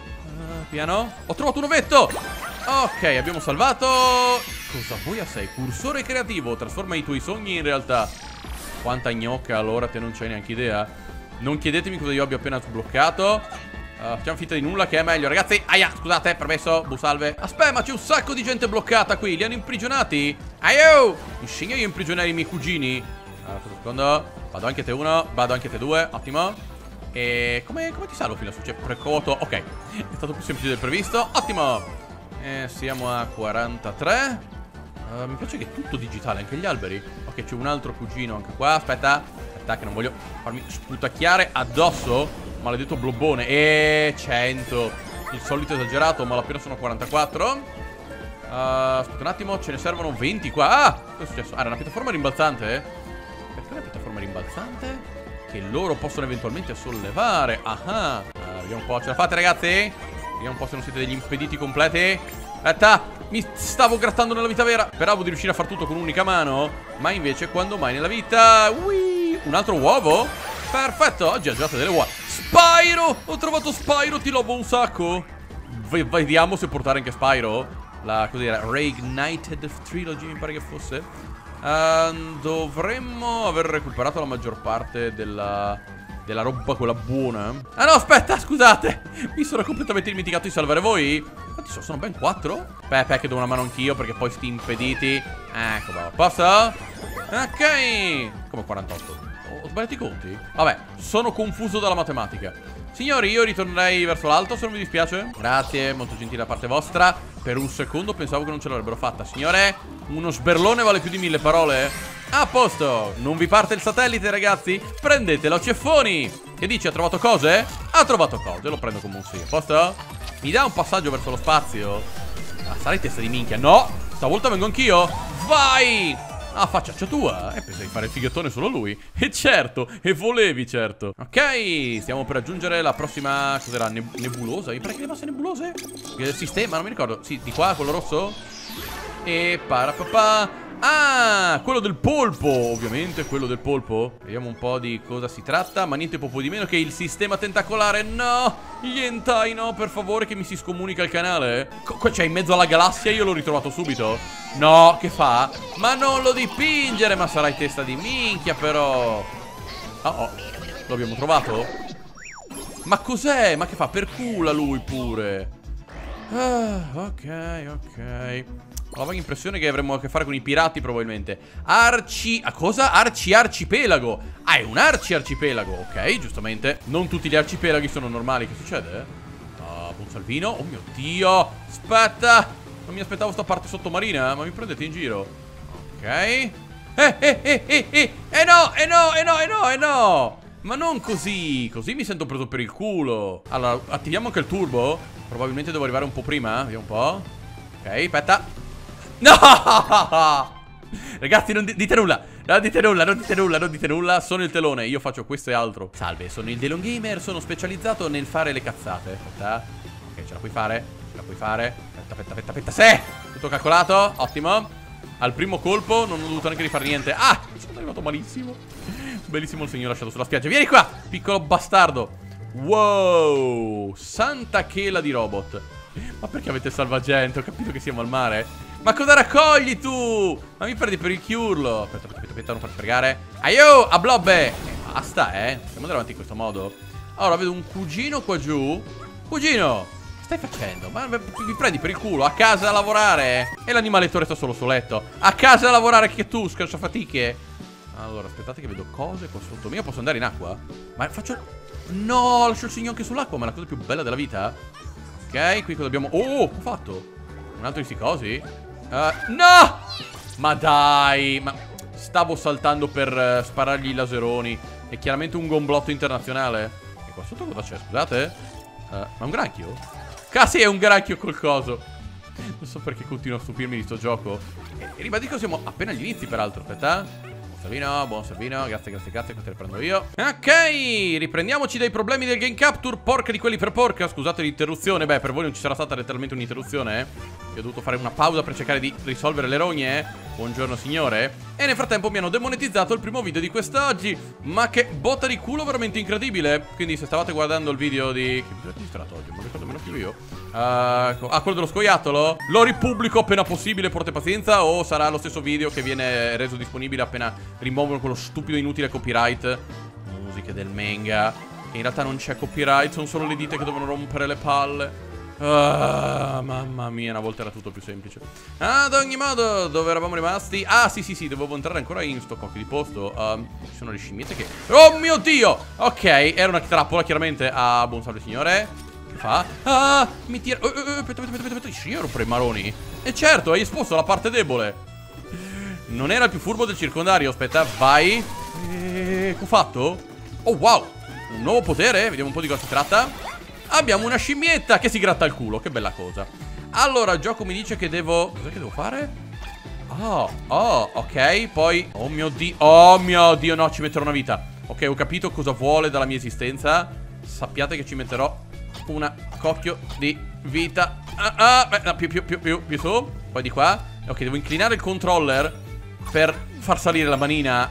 Piano. Ho trovato un ovetto. Ok, abbiamo salvato. Cosa vuoi a sei? Cursore creativo. Trasforma i tuoi sogni in realtà. Quanta gnocca, allora te non c'hai neanche idea. Non chiedetemi cosa io abbia appena sbloccato. uh, Facciamo finta di nulla, che è meglio. Ragazzi, aia, scusate, permesso, bu salve. Aspetta, ma c'è un sacco di gente bloccata qui. Li hanno imprigionati. Aiu, insegno io a imprigionare i miei cugini. uh, Un secondo. Vado anche te uno, vado anche te due, ottimo. E come, come ti salvo fino lassù? C'è precoto, ok. È stato più semplice del previsto, ottimo. E siamo a quarantatré. Uh, mi piace che è tutto digitale, anche gli alberi. Ok, c'è un altro cugino anche qua. Aspetta, aspetta che non voglio farmi sputacchiare addosso. Maledetto blobbone. E cento. Il solito esagerato, ma appena sono quarantaquattro. uh, Aspetta un attimo, ce ne servono venti qua. Ah, cosa è successo? Ah, era una piattaforma rimbalzante? Perché una piattaforma rimbalzante? Che loro possono eventualmente sollevare. Ah, uh, vediamo un po', ce la fate ragazzi? Vediamo un po' se non siete degli impediti completi. Aspetta, mi stavo grattando nella vita vera. Speravo di riuscire a far tutto con un'unica mano, ma invece quando mai nella vita. Ui, un altro uovo? Perfetto, oggi aggiate delle uova. Spyro, ho trovato Spyro, ti lovo un sacco. V Vediamo se portare anche Spyro. La, cos'era? Reignited Trilogy mi pare che fosse. uh, Dovremmo aver recuperato la maggior parte della... della roba quella buona. Ah no, aspetta, scusate. Mi sono completamente dimenticato di salvare voi. Quanti sono? Sono ben quattro? Aspetta, che do una mano anch'io, perché poi sti impediti. Ecco, va. Posso? Ok. Come quarantotto? Ho sbagliato i conti? Vabbè, sono confuso dalla matematica. Signori, io ritornerei verso l'alto, se non vi dispiace. Grazie, molto gentile da parte vostra. Per un secondo pensavo che non ce l'avrebbero fatta. Signore, uno sberlone vale più di mille parole. A posto, non vi parte il satellite ragazzi? Prendetelo, ceffoni. Che dici, ha trovato cose? Ha trovato cose, lo prendo come un sì. A posto? Mi dà un passaggio verso lo spazio? Ah, sarai testa di minchia. No, stavolta vengo anch'io. Vai. Ah, facciaccia tua. E pensavi di fare il fighettone solo lui. E certo, e volevi certo. Ok, stiamo per raggiungere la prossima. Cos'era? Neb nebulosa? Mi pare che le fosse nebulose? Il sistema, non mi ricordo. Sì, di qua, quello rosso. E parapapà. Ah, quello del polpo, ovviamente, quello del polpo. Vediamo un po' di cosa si tratta. Ma niente poco di meno che il sistema tentacolare. No, gli hentai no, per favore, che mi si scomunica il canale. Qua c'è in mezzo alla galassia, io l'ho ritrovato subito. No, che fa? Ma non lo dipingere, ma sarai testa di minchia però. Oh, oh, lo abbiamo trovato? Ma cos'è? Ma che fa? Per culo lui pure. Ah, ok, ok. Ho la vaga impressione che avremmo a che fare con i pirati probabilmente. Arci... A cosa? Arci arcipelago. Ah, è un arci arcipelago. Ok, giustamente. Non tutti gli arcipelaghi sono normali. Che succede? Ah, buon salvino. Oh mio Dio. Aspetta. Non mi aspettavo sta parte sottomarina. Ma mi prendete in giro? Ok. Eh, eh, eh, eh, eh. Eh no, eh no, eh no, eh no, eh no. Ma non così. Così mi sento preso per il culo. Allora, attiviamo anche il turbo. Probabilmente devo arrivare un po' prima. Vediamo un po'. Ok, aspetta. No! Ragazzi, non dite nulla. Non dite nulla, non dite nulla, non dite nulla. Sono il telone, io faccio questo e altro. Salve, sono il Delon Gamer, sono specializzato nel fare le cazzate. Aspetta. Ok, ce la puoi fare? Ce la puoi fare? Aspetta, aspetta, aspetta, aspetta. Sì! Tutto calcolato, ottimo. Al primo colpo non ho dovuto neanche rifare niente. Ah, sono arrivato malissimo. Bellissimo il segno lasciato sulla spiaggia. Vieni qua, piccolo bastardo. Wow, santa chela di robot. Ma perché avete salvagente? Ho capito che siamo al mare. Ma cosa raccogli tu? Ma mi prendi per il chiurlo. Aspetta, aspetta, aspetta, aspetta, non farti fregare. Aiò, a blobbe. E basta, eh. Stiamo andando avanti in questo modo. Allora, vedo un cugino qua giù. Cugino, che stai facendo? Ma mi prendi per il culo? A casa a lavorare? E l'animaletto resta solo sul letto. A casa a lavorare che tu, scherzo fatiche. Allora, aspettate che vedo cose qua sotto. Io posso andare in acqua? Ma faccio... No, lascio il segno anche sull'acqua, ma è la cosa più bella della vita. Ok, qui cosa abbiamo... Oh, che ho fatto? Un altro di sti cosi? Uh, no! Ma dai, ma stavo saltando per uh, sparargli i laseroni. È chiaramente un gomblotto internazionale. E qua sotto cosa c'è? Scusate. uh, Ma un granchio? Casi è un granchio col coso. Non so perché continuo a stupirmi di sto gioco. E ribadisco, siamo appena agli inizi peraltro. Aspetta. Servino, buon servino, grazie, grazie, grazie, questo le prendo io. Ok, riprendiamoci dai problemi del game capture. Porca di quelli per porca, scusate l'interruzione. Beh, per voi non ci sarà stata letteralmente un'interruzione, eh. Io ho dovuto fare una pausa per cercare di risolvere le rogne, eh. Buongiorno signore. E nel frattempo mi hanno demonetizzato il primo video di quest'oggi. Ma che botta di culo veramente incredibile. Quindi se stavate guardando il video di... Che video ho registrato oggi? Non ricordo meno più io. uh, Ah, quello dello scoiattolo. Lo ripubblico appena possibile, portate pazienza. O sarà lo stesso video che viene reso disponibile appena rimuovono quello stupido inutile copyright. Musiche del manga. Che in realtà non c'è copyright, sono solo le dite che devono rompere le palle. Ah, mamma mia, una volta era tutto più semplice. Ad ogni modo, dove eravamo rimasti? Ah, sì, sì, sì, dovevo entrare ancora in sto cocchio di posto. um, Ci sono le scimmiette che... Oh mio Dio! Ok, era una trappola, chiaramente. Ah, buon salve signore. Che fa? Ah, mi tira... Uh, uh, uh, aspetta, aspetta, aspetta, aspetta. Signore, rompere i maroni. E certo, hai esposto la parte debole. Non era il più furbo del circondario. Aspetta, vai. E... Che ho fatto? Oh, wow. Un nuovo potere, vediamo un po' di cosa si tratta. Abbiamo una scimmietta che si gratta il culo. Che bella cosa. Allora, il gioco mi dice che devo... Cos'è che devo fare? Oh, oh, ok. Poi... Oh mio Dio. Oh mio Dio, no, ci metterò una vita. Ok, ho capito cosa vuole dalla mia esistenza. Sappiate che ci metterò una cocchio di vita. Ah, ah, beh, no, più, più, più, più, più su. Poi di qua. Ok, devo inclinare il controller per far salire la manina.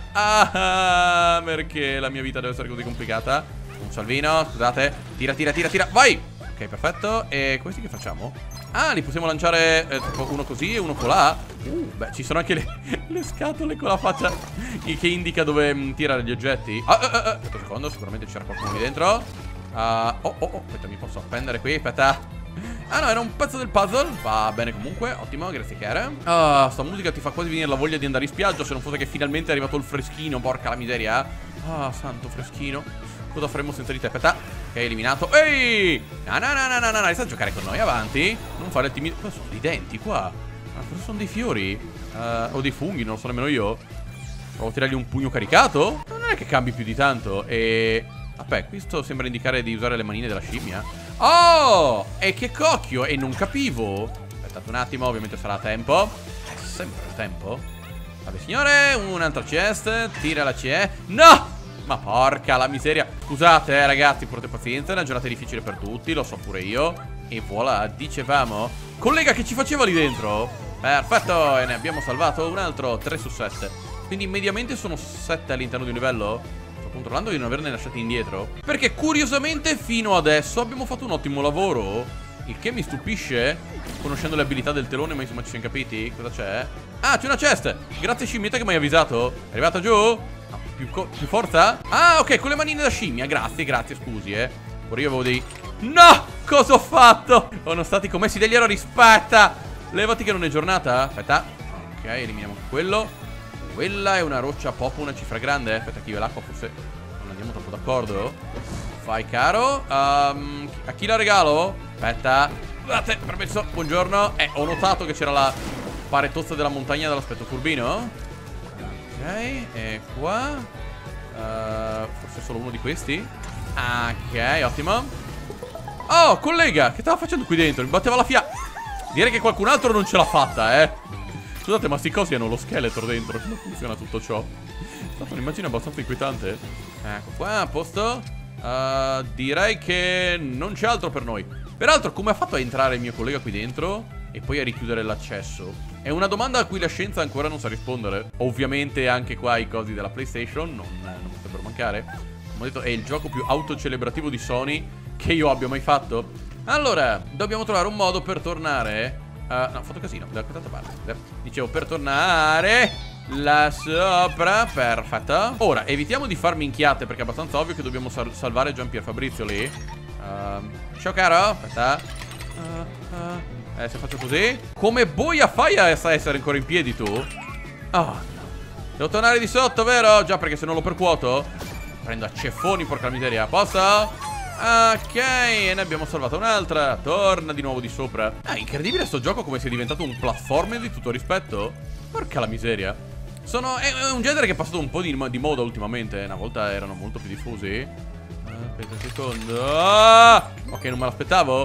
Ah, perché la mia vita deve essere così complicata. Un salvino, scusate. Tira, tira, tira, tira, vai. Ok, perfetto. E questi che facciamo? Ah, li possiamo lanciare eh, uno così e uno colà. Uh, beh, ci sono anche le, le scatole con la faccia che indica dove mh, tirare gli oggetti. Ah, ah, ah, aspetta un secondo, sicuramente c'era qualcuno lì dentro. uh, Oh, oh, oh, aspetta, mi posso appendere qui, aspetta. Ah no, era un pezzo del puzzle. Va bene comunque, ottimo, grazie Chiara. Ah, sta musica ti fa quasi venire la voglia di andare in spiaggia. Se non fosse che finalmente è arrivato il freschino, porca la miseria. Ah, santo freschino. Cosa faremo senza di te? Aspetta. Ok, eliminato. Ehi! No, no, no, no, no, no, no. Stai a giocare con noi, avanti. Non fare il timido. Cosa sono dei denti qua? Ma cosa sono dei fiori? Uh, o dei funghi, non lo so nemmeno io. Provo a tirargli un pugno caricato. Non è che cambi più di tanto. E... Vabbè, questo sembra indicare di usare le manine della scimmia. Oh! E che cocchio! E non capivo. Aspettate un attimo, ovviamente sarà a tempo. È sempre a tempo. Vabbè signore, un'altra chest. Tira la C E. No! Ma porca la miseria. Scusate eh ragazzi, portate pazienza. È una giornata difficile per tutti, lo so pure io. E voilà, dicevamo. Collega, che ci faceva lì dentro? Perfetto, e ne abbiamo salvato un altro, tre su sette. Quindi mediamente sono sette all'interno di un livello. Sto controllando di non averne lasciati indietro, perché curiosamente fino adesso abbiamo fatto un ottimo lavoro. Il che mi stupisce, conoscendo le abilità del telone. Ma insomma ci siamo capiti. Cosa c'è? Ah, c'è una chest. Grazie scimmietta che mi hai avvisato. È arrivata giù? Più, più forza? Ah, ok, con le manine da scimmia. Grazie, grazie, scusi, eh. Ora io avevo dei... No! Cosa ho fatto? Sono stati commessi degli errori. Aspetta! Levati che non è giornata. Aspetta. Ok, eliminiamo quello. Quella è una roccia pop, una cifra grande. Aspetta, chi ve l'acqua forse non andiamo troppo d'accordo. Fai caro. um, A chi la regalo? Aspetta. Scusate, permesso, buongiorno. Eh, ho notato che c'era la paretozza della montagna dall'aspetto furbino. Ok, e qua uh, forse solo uno di questi. Ok, ottimo. Oh, collega, che stava facendo qui dentro? Mi batteva la fia... Direi che qualcun altro non ce l'ha fatta, eh. Scusate, ma sti cosi hanno lo scheletro dentro. Come funziona tutto ciò? È stata un'immagine abbastanza inquietante. Ecco qua, a posto. uh, Direi che non c'è altro per noi. Peraltro, come ha fatto a entrare il mio collega qui dentro e poi a richiudere l'accesso? È una domanda a cui la scienza ancora non sa rispondere. Ovviamente anche qua i cosi della PlayStation non, non potrebbero mancare. Come ho detto, è il gioco più autocelebrativo di Sony che io abbia mai fatto. Allora, dobbiamo trovare un modo per tornare uh, no, ho fatto casino, da questa parte. Dicevo, per tornare là sopra. Perfetto. Ora, evitiamo di far minchiate, perché è abbastanza ovvio che dobbiamo sal salvare Giampier Fabrizio lì. uh, Ciao caro. Aspetta. uh, uh. Eh, se faccio così. Come boia fai a essere ancora in piedi tu? Oh no. Devo tornare di sotto, vero? Già, perché se non lo percuoto prendo a ceffoni, porca la miseria. Posso? Ok, e ne abbiamo salvata un'altra. Torna di nuovo di sopra. Ah, incredibile sto gioco, come sia diventato un platformer di tutto rispetto. Porca la miseria. Sono... È un genere che è passato un po' di, di moda ultimamente. Una volta erano molto più diffusi. Aspetta un secondo. Ok, non me l'aspettavo.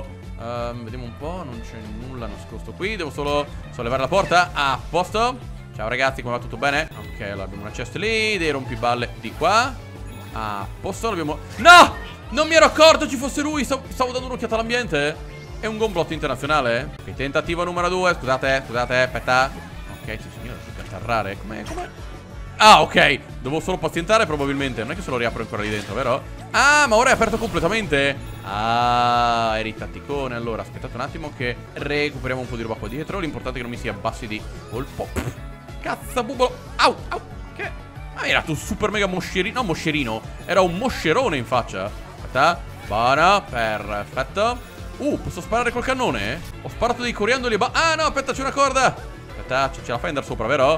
um, Vediamo un po'. Non c'è nulla nascosto qui. Devo solo sollevare la porta. A posto. Ciao ragazzi, come va? Tutto bene? Ok, allora abbiamo una chest lì. Dei rompiballe di qua. A posto. L'abbiamo... No! Non mi ero accorto ci fosse lui. Stavo, stavo dando un'occhiata all'ambiente. È un gomblotto internazionale. Ok, tentativo numero due. Scusate, scusate, aspetta. Ok, sì signore, devo atterrare. Com'è? Com'è? Ah, ok. Devo solo pazientare probabilmente. Non è che se lo riapro ancora lì dentro, vero? Ah, ma ora è aperto completamente. Ah, eri tatticone. Allora, aspettate un attimo che recuperiamo un po' di roba qua dietro. L'importante è che non mi si abbassi di colpo. Cazzabubolo. Au, au. Che? Ma era un super mega moscerino. No, moscerino. Era un moscerone in faccia. Aspetta. Buona. Perfetto. Uh, posso sparare col cannone? Ho sparato dei coriandoli e ba... Ah, no, aspetta, c'è una corda. Aspetta, ce la fai andare sopra, vero?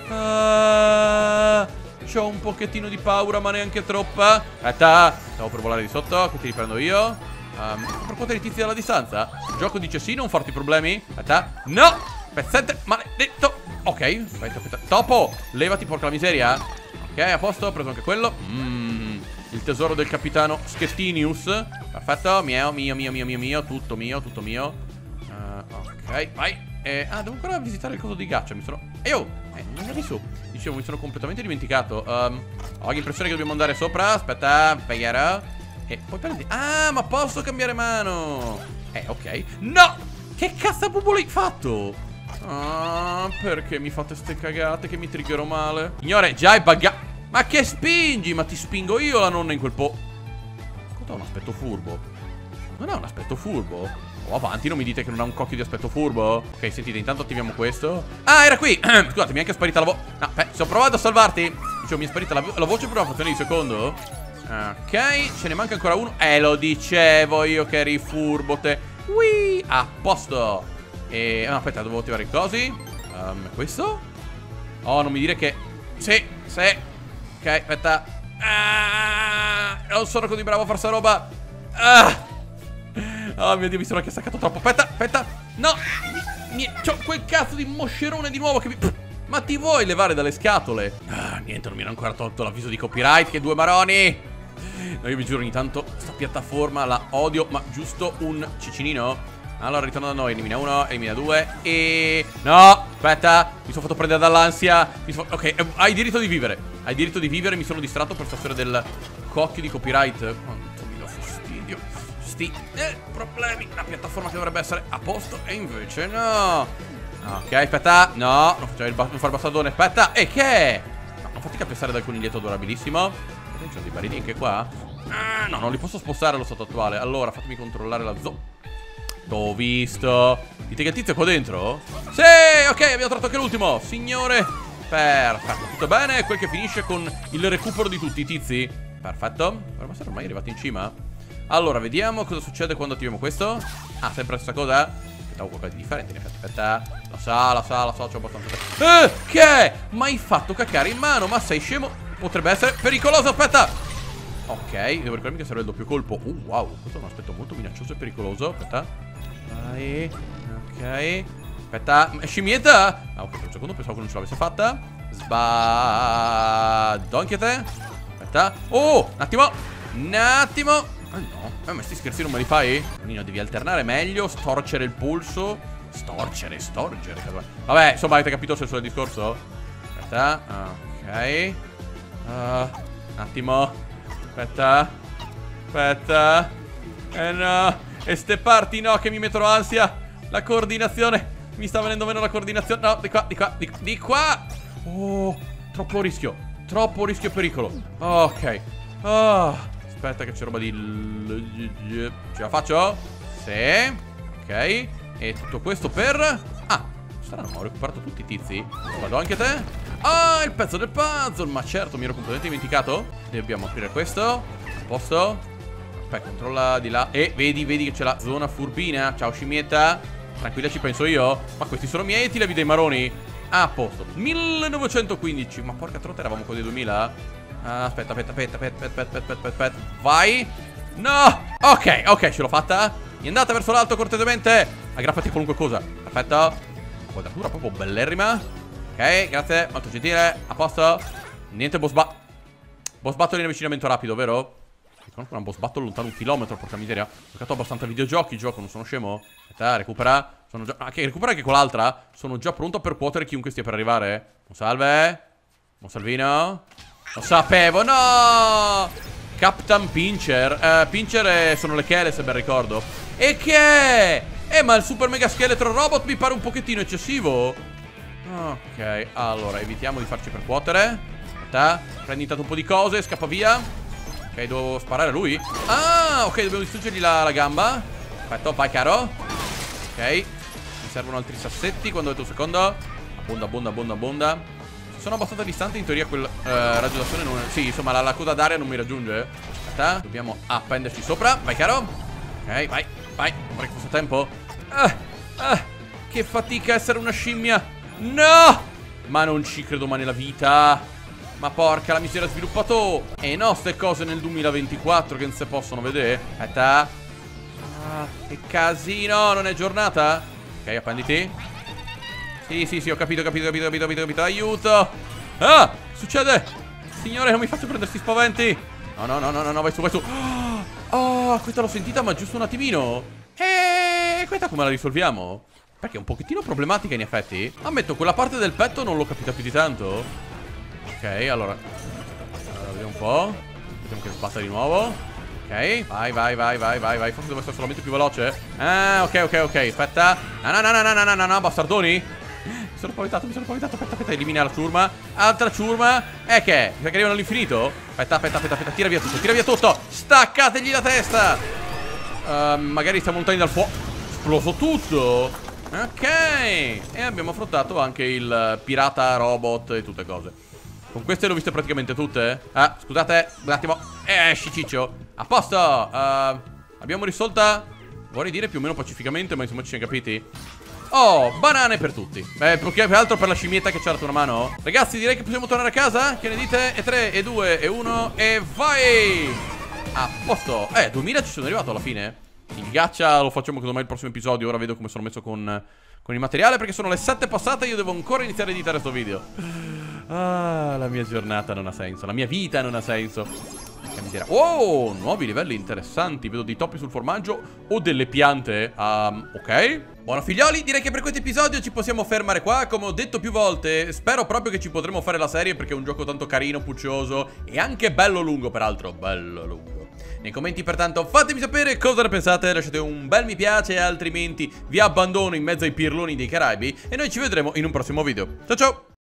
Ah, c'ho un pochettino di paura, ma neanche troppa. Aspetta, stavo per volare di sotto. Che ti riprendo io. um, Per poter i tizi dalla distanza. Il gioco dice sì, non farti problemi. Aspetta, no, pezzente maledetto. Ok, aspetta, aspetta. Topo, levati, porca la miseria. Ok, a posto, ho preso anche quello. Mmm, il tesoro del capitano Schettinius. Perfetto, mio, mio, mio, mio, mio, mio. Tutto mio, tutto mio. uh, Ok, vai. Eh, ah, devo ancora visitare il coso di ghiaccio. Mi sono... E oh, eh, non eri su. Dicevo, mi sono completamente dimenticato. um, Ho l'impressione che dobbiamo andare sopra. Aspetta, pregherò. E poi prendi... Ah, ma posso cambiare mano. Eh, ok. No! Che cazzabubo l'hai fatto? Ah, perché mi fate ste cagate che mi triggerò male? Signore, già è buggato. Ma che spingi? Ma ti spingo io la nonna in quel po'. Cosa ha un aspetto furbo? Non ha un aspetto furbo? Oh, avanti, non mi dite che non ha un cocchio di aspetto furbo. Ok, sentite, intanto attiviamo questo. Ah, era qui. Scusate, mi è anche sparita la voce. No, beh, sto provando a salvarti. Dicevo, mi è sparita la, vo la voce per una frazione di secondo. Ok, ce ne manca ancora uno. Eh, lo dicevo io che eri furbo te. Ui, a posto. E... no, aspetta, devo attivare i cosi. um, Questo? Oh, non mi dire che... Sì, sì. Ok, aspetta. Ah, non sono così bravo a fare sta roba. Ah. Oh mio Dio, mi sono anche staccato troppo. Aspetta, aspetta. No, c'ho quel cazzo di moscerone di nuovo che mi... Ma ti vuoi levare dalle scatole? Ah, niente, non mi hanno ancora tolto l'avviso di copyright. Che due maroni. No, io vi giuro, ogni tanto sta piattaforma la odio. Ma giusto un cicinino. Allora, ritorno da noi. Elimina uno, elimina due. E... no, aspetta. Mi sono fatto prendere dall'ansia. sono... Ok, eh, hai diritto di vivere. Hai diritto di vivere. Mi sono distratto per sta storia del cocchio di copyright. Quanto mi dà fastidio. Sti eh, problemi. La piattaforma che dovrebbe essere a posto e invece no. Ok, aspetta. No, non facciamo il non fare il bastardone. Aspetta. E che? No, non fatti capiare dal coniglietto adorabilissimo. Ci sono dei barini anche qua. Ah, no, non li posso spostare allo stato attuale. Allora, fatemi controllare la zona. T'ho visto. Dite che il tizio è qua dentro? Sì, ok, abbiamo tratto anche l'ultimo. Signore. Perfetto, tutto bene. Quel che finisce con il recupero di tutti i tizi. Perfetto. Dovremmo essere ormai arrivati in cima. Allora, vediamo cosa succede quando attiviamo questo. Ah, sempre la stessa cosa? Aspettavo qualcosa di differente, in effetti. Aspetta. Lo sa, lo sa, lo so, c'ho abbastanza... Eh, che? Ma hai fatto cacare in mano? Ma sei scemo? Potrebbe essere pericoloso, aspetta. Ok, devo ricordarmi che serve il doppio colpo. Uh, wow, questo è un aspetto molto minaccioso e pericoloso. Aspetta. Vai. Ok. Aspetta, scimmietta. Ah, ok, per un secondo pensavo che non ce l'avesse fatta. Sbadonchiate. Aspetta. Oh, un attimo. Un attimo. Ah no, eh, ma sti scherzi non me li fai? Nino, devi alternare meglio. Storcere il polso. Storcere, storgere. Vabbè, insomma, avete capito il senso del discorso? Aspetta. Ok. Uh, un attimo. Aspetta. Aspetta. Eh no. E ste parti no, che mi mettono ansia. La coordinazione. Mi sta venendo meno la coordinazione. No, di qua, di qua, di, di qua. Oh, troppo rischio. Troppo rischio e pericolo. Ok. Oh, aspetta che c'è roba di... Ce la faccio? Sì. Ok. E tutto questo per... Ah, strano, ho recuperato tutti i tizi. Vado anche te. Ah, il pezzo del puzzle. Ma certo, mi ero completamente dimenticato. Dobbiamo aprire questo. A posto. Aspetta, controlla di là. E vedi, vedi che c'è la zona furbina. Ciao scimmietta. Tranquilla, ci penso io. Ma questi sono miei e ti levi dei maroni. Ah, a posto. millenovecentoquindici. Ma porca trotta, eravamo con dei duemila. Ah, aspetta, aspetta, aspetta, aspetta, aspetta, aspetta, aspetta, aspetta. Vai. No. Ok, ok, ce l'ho fatta. Mi andate verso l'alto cortesemente. Aggrappati a qualunque cosa. Perfetto. Quadratura proprio bellerrima. Ok, grazie, molto gentile. A posto. Niente boss ba Boss battle in avvicinamento rapido, vero? Conosco una boss battle lontano un chilometro, porca miseria. Ho giocato abbastanza videogiochi, gioco, non sono scemo. Aspetta, recupera. Sono già... Ah, che recupera anche quell'altra. Sono già pronto a percuotere chiunque stia per arrivare. Un salve. Un salvino. Lo sapevo, no! Captain Pincher. uh, Pincher è... sono le chele, se ben ricordo. E che è? Eh, ma il super mega scheletro robot mi pare un pochettino eccessivo. Ok, allora, evitiamo di farci percuotere. Aspetta, prendi intanto un po' di cose, scappa via. Ok, devo sparare a lui. Ah, ok, dobbiamo distruggergli la, la gamba. Aspetta, vai caro. Ok, mi servono altri sassetti. Quando ho detto un secondo. Abbonda, abbonda, abbonda, abbonda. Sono abbastanza distante, in teoria quel eh, raggio d'azione non... Sì, insomma, la, la coda d'aria non mi raggiunge. Aspetta, dobbiamo appenderci sopra. Vai caro. Ok, vai, vai. Non vorrei che fosse tempo. Ah, ah, che fatica essere una scimmia. No! Ma non ci credo mai nella vita. Ma porca la miseria, sviluppato. E no, ste cose nel duemilaventiquattro che non si possono vedere. Aspetta. Ah, che casino, non è giornata? Ok, appenditi. Sì, sì, sì, ho capito, ho capito, ho capito, ho capito, ho capito, capito. Aiuto. Ah, succede? Signore, non mi faccio prendere sti spaventi. No, no, no, no, no, no, vai su, vai su. Oh, questa l'ho sentita, ma giusto un attimino. E questa come la risolviamo? Perché è un pochettino problematica in effetti. Ammetto, quella parte del petto non l'ho capita più di tanto. Ok, allora, allora vediamo un po'. Vediamo che sbatta di nuovo. Ok, vai, vai, vai, vai, vai, vai. Forse devo essere solamente più veloce. Ah, ok, ok, ok, aspetta. No, no, no, no, no, no, no, no, bastardoni. Mi sono paventato, mi sono paventato. Aspetta, aspetta, elimina la ciurma. Altra ciurma. E che? Mi sa che arrivano all'infinito? Aspetta, aspetta, aspetta, aspetta, tira via tutto, tira via tutto. Staccategli la testa. uh, Magari stiamo lontani dal fuoco. Esploso tutto. Ok. E abbiamo affrontato anche il pirata robot e tutte cose. Con queste le ho viste praticamente tutte. Ah, scusate, un attimo. Eh, sciciccio. A posto. uh, Abbiamo risolta, vorrei dire più o meno pacificamente, ma insomma ci siamo capiti. Oh, banane per tutti. Beh, più che altro per la scimmietta che ci ha dato una mano. Ragazzi, direi che possiamo tornare a casa. Che ne dite? E tre, e due, e uno, e vai. A posto. Eh, duemila ci sono arrivato alla fine. Il gaccia lo facciamo secondo me il prossimo episodio. Ora vedo come sono messo con, con il materiale, perché sono le sette passate e io devo ancora iniziare a editare sto video. Ah, la mia giornata non ha senso. La mia vita non ha senso. Che miseria. Oh, nuovi livelli interessanti. Vedo dei topi sul formaggio o delle piante. um, Ok. Buona figlioli, direi che per questo episodio ci possiamo fermare qua. Come ho detto più volte, spero proprio che ci potremo fare la serie, perché è un gioco tanto carino, puccioso e anche bello lungo, peraltro. Bello lungo. Nei commenti pertanto fatemi sapere cosa ne pensate. Lasciate un bel mi piace, altrimenti vi abbandono in mezzo ai pirloni dei Caraibi. E noi ci vedremo in un prossimo video. Ciao ciao.